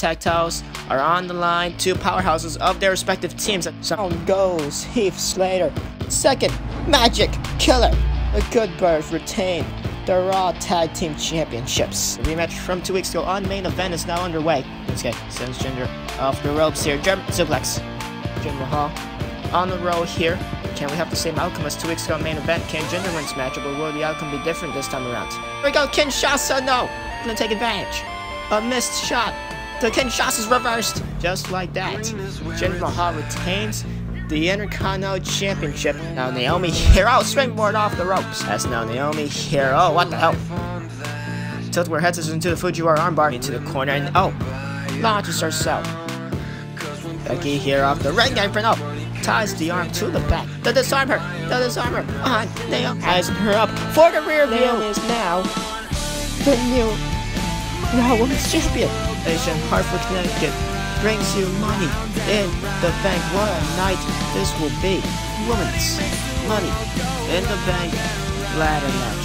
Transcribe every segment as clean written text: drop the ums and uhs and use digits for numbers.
Tag titles are on the line. Two powerhouses of their respective teams. Down goes Heath Slater. Second, Magic Killer. The Good Brothers retain the Raw Tag Team Championships. The rematch from 2 weeks ago on main event is now underway. Okay, sends Jinder off the ropes here. German suplex. Jinder Mahal on the roll here. Can we have the same outcome as 2 weeks ago main event? Can Jinder win this matchup, or will the outcome be different this time around? Here we go, Kinshasa, no! Gonna take advantage. A missed shot. The Kinshasa's reversed. Just like that. Jinder Mahal retains the Intercontinental Championship. Now Naomi Hero springboard off the ropes. That's now Naomi Hero. Oh, what the hell? Tilt where heads us into the Fujiwara armbar into the corner and launches herself. Becky here off the ring apron. Ties the arm to the back. The disarmer on Naomi. Ties her up for the rear view. Naomi is now the new Raw Women's Champion. Nation Hartford, Connecticut brings you money in the bank. What a night this will be. Women's money in the bank ladder match.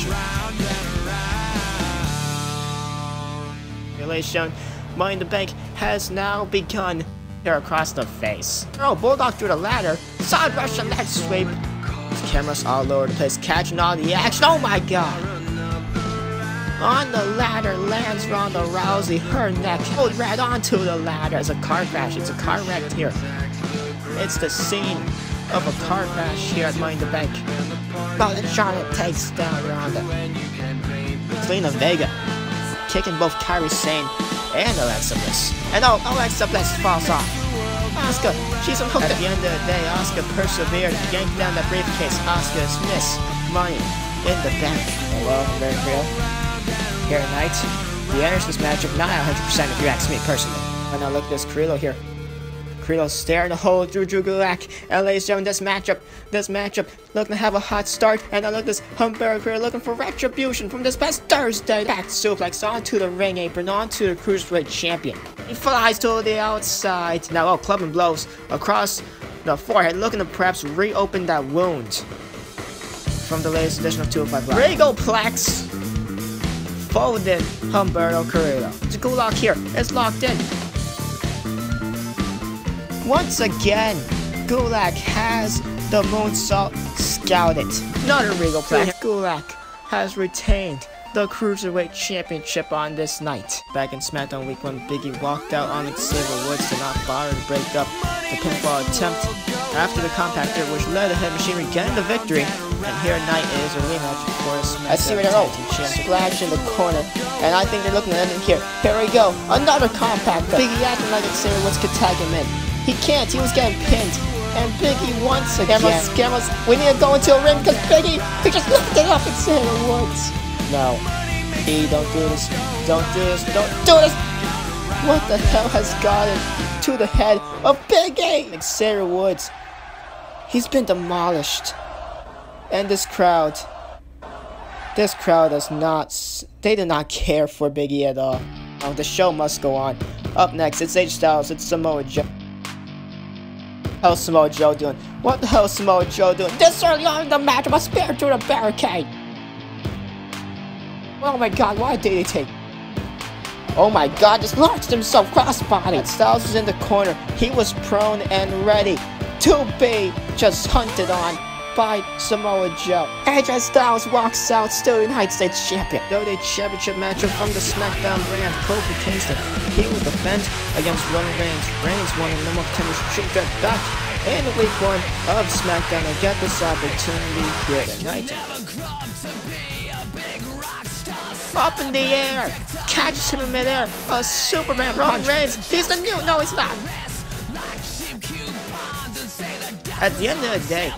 Relation Money in the Bank has now begun. Here across the face. Bulldog through the ladder. Side rush and leg sweep. Cameras all over the place, catching all the action. Oh my god! On the ladder lands Ronda Rousey. Her neck pulled right onto the ladder as a car crash. It's a car wreck here. It's the scene of a car crash here at Money in the Bank. But Charlotte takes down Ronda. Zelina Vega kicking both Kairi Sane and Alexa Bliss. And Alexa Bliss falls off. Asuka, she's unhooked. At the end of the day, Asuka persevered and yanked down that briefcase. Asuka dismissed Money in the Bank. Hello, I'm very real. Here tonight, the energy this matchup not 100% if you ask me personally. And now look at this Carrillo here. Carrillo staring a hole through Drew Gulak. And ladies and gentlemen, this matchup looking to have a hot start. And now look at this Humberto Carrillo looking for retribution from this past Thursday. Back suplex onto the ring apron, onto the Cruiserweight Champion. He flies to the outside. Now, clubbing blows across the forehead, looking to perhaps reopen that wound from the latest edition of 205 Live. Regalplex. Folded Humberto Carrillo. The Gulak here is locked in. Once again, Gulak has the moonsault scouted. Another Regalplex. Gulak has retained the Cruiserweight Championship on this night. Back in SmackDown Week 1, Big E walked out on Xavier Woods to not bother to break up the pinfall attempt after the compactor, which led the Head Machinery getting the victory. And here tonight is a rematch for SmackDown. I see where they're splash in the corner, and I think they're looking at it here. Here we go, another compactor. Big E acting like Xavier Woods could tag him in. He can't, he was getting pinned. And Big E once again. Cameras, we need to go into a ring because Big E, he just lifted up Xavier Woods. No. E, don't do this. Don't do this. Don't do this! What the hell has gotten to the head of Big E? Xavier Woods. He's been demolished. And this crowd does not, they do not care for Big E at all. The show must go on. Up next, it's AJ Styles, it's Samoa Joe. How's Samoa Joe doing? What the hell is Samoa Joe doing? This early on in the match, a spear through the barricade. Oh my god, why did he take? Oh my god, just launched himself crossbody. Styles was in the corner. He was prone and ready to be just hunted on by Samoa Joe. AJ Styles walks out, still United States Champion. WWE Championship matchup from the SmackDown brand. Kofi Kingston, he will defend against Roman Reigns. Reigns won a number of contenders streak back in week 1 of SmackDown and get this opportunity here tonight. Up in the air, catches him in midair. A Superman Roman Reigns. He's the new. No, he's not. At the end of the day,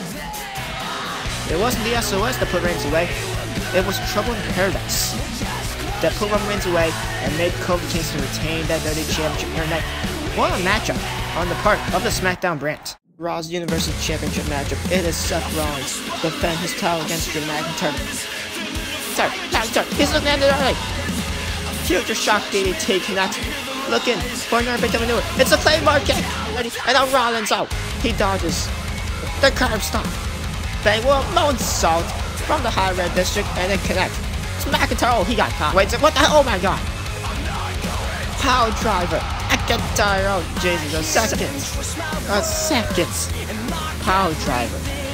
it wasn't the SOS that put Reigns away. It was Trouble in Paradise that put Roman Reigns away and made Kofi Kingston retain that WWE Championship here tonight. What a matchup on the part of the SmackDown brand. Raw's Universal Championship matchup. It is Seth Rollins defend his title against Drew McIntyre. Sorry, he's looking at it already. Future Shock DDT connects. Looking for another big maneuver. It's a Claymore kick. And now Rollins out. He dodges the curb stop. Bang, well, moonsault from the high red district and then connect. It's McIntyre. Oh, he got caught. Wait, what the hell? Oh my god. Power driver. McIntyre. Oh, Jesus. A second. Power driver.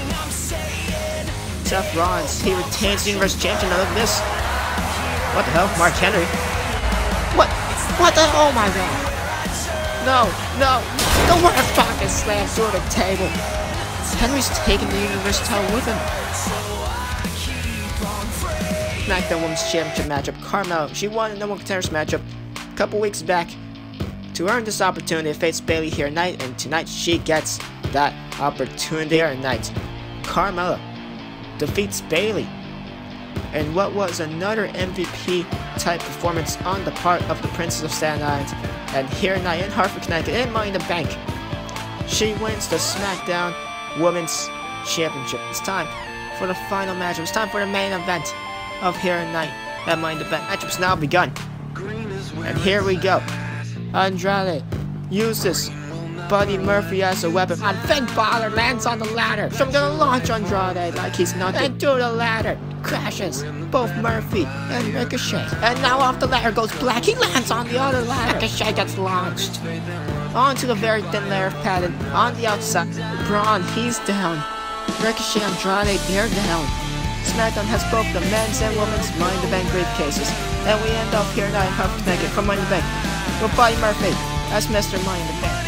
Seth Rollins. He retains the Universal Champion. Look at this. What the hell? Mark Henry. What the? Oh my god. No. The water pocket slam through the table. Henry's taking the Universal title with him. SmackDown Women's Championship matchup. Carmella, she won the number one contenders matchup a couple weeks back to earn this opportunity to face Bayley here tonight, and tonight she gets that opportunity here tonight. Carmella defeats Bayley in what was another MVP type performance on the part of the Princess of Staten Island, and here tonight in Hartford, Connecticut, in Money in the Bank, she wins the SmackDown Women's Championship. It's time for the final matchup. It's time for the main event of here tonight at Money in the Bank. Matchup's now begun. And here we go. Andrade uses Buddy Murphy as a weapon. And Finn Balor lands on the ladder. So I'm gonna launch Andrade like he's nothing. And through the ladder crashes both Murphy and Ricochet. And now off the ladder goes Black. He lands on the other ladder. Ricochet gets launched onto the very thin layer of padding on the outside. Braun, he's down. Ricochet, Andrade, they're down. SmackDown has both the men's and women's Money in the Bank briefcases. And we end up here tonight in Hartford, Connecticut for Money in the Bank with Buddy Murphy as Mr. Money in the Bank.